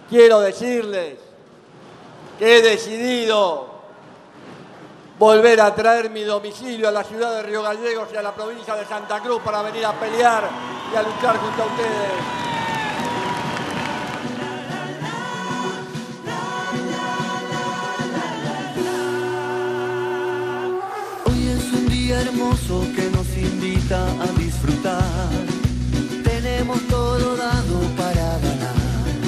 quiero decirles que he decidido volver a traer mi domicilio a la ciudad de Río Gallegos y a la provincia de Santa Cruz para venir a pelear y a luchar junto a ustedes. Hoy es un día hermoso que nos invita a disfrutar. Tenemos todo dado para ganar.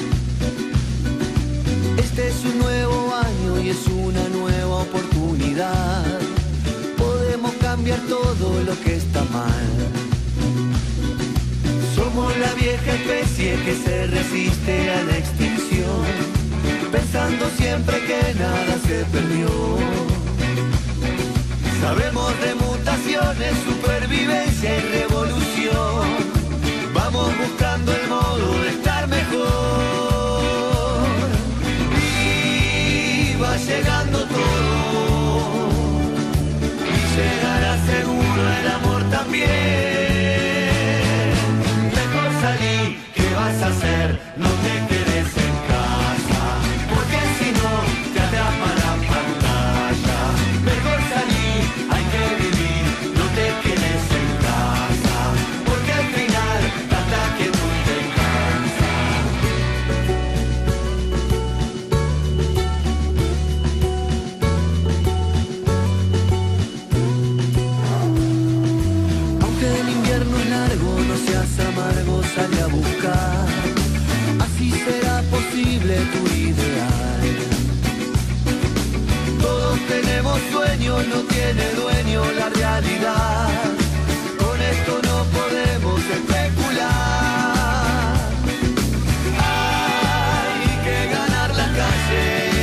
Este es un nuevo año y es una nueva oportunidad. Podemos cambiar todo lo que está mal. Somos la vieja especie que se resiste a la extinción, pensando siempre que nada se perdió. Sabemos de mutaciones, supervivencia y revolución. Vamos buscando el modo de estar mejor. Y va llegando todo, y llegará seguro el amor también. Mejor salí, ¿qué vas a hacer? No te quedes en casa, porque si no te atrapa la pantalla. Mejor salí, hay que vivir, no te quedes en casa, porque al final tanta quietud te cansa. Aunque el invierno es largo, no seas amargo, sale a buscar. Así será posible tu ideal. Todos tenemos sueños, no tiene dueño la realidad. Con esto no podemos especular. Hay que ganar la calle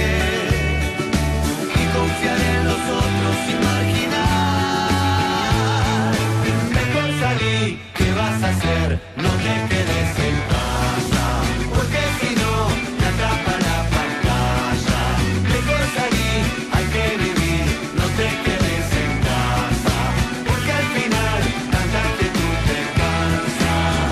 y confiar en los otros sin marginar. Mejor salí, ¿qué vas a hacer? No te quedes en casa, porque si no te atrapa la pantalla. Mejor salí, hay que vivir, no te quedes en casa, porque al final tanta quietud te cansa.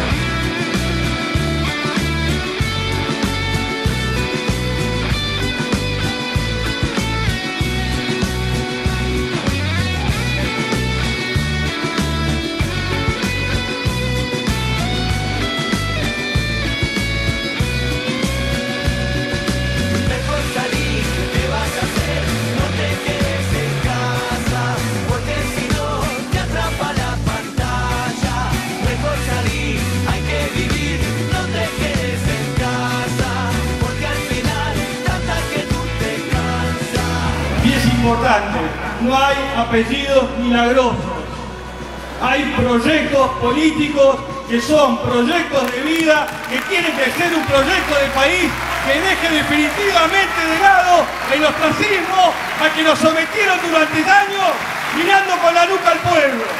Mejor salí, ¿qué vas a hacer? No te quedes en casa, porque si no te atrapa la pantalla. Mejor salí, hay que vivir, no te quedes en casa, porque al final tanta quietud te cansa. Y es importante, no hay apellidos milagrosos. Hay proyectos políticos que son proyectos de vida, que quieren crecer un proyecto de país que deje definitivamente de lado el ostracismo a que nos sometieron durante años mirando con la nuca al pueblo.